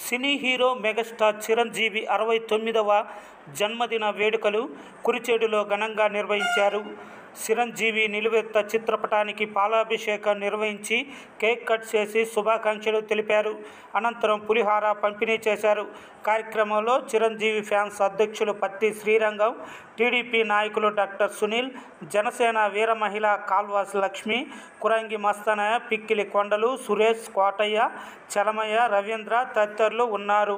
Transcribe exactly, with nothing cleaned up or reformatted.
Cine hero megastar Chiranjeevi అరవై తొమ్మిదవ జన్మదిన వేడుకలు కురిచేడులో ఘనంగా నిర్వహించారు. చిరంజీవి నిలువెత్త చిత్రపటానికి పాలాభిషేకం నిర్వహించి కేక్ కట్ చేసి శుభాకాంక్షలు తెలిపారు. అనంతరం పులిహార పంపిణీ చేశారు. కార్యక్రమంలో చిరంజీవి ఫ్యాన్స్ అధ్యక్షులు పత్తి శ్రీరంగం, టీడీపీ నాయకులు డాక్టర్ సునీల్, జనసేన వీర మహిళ కాల్వాసి లక్ష్మి, కురంగి మస్తానయ్య, పిక్కిలి కొండలు, సురేష్, కోటయ్య, చలమయ్య, రవీంద్ర తదితరులు ఉన్నారు.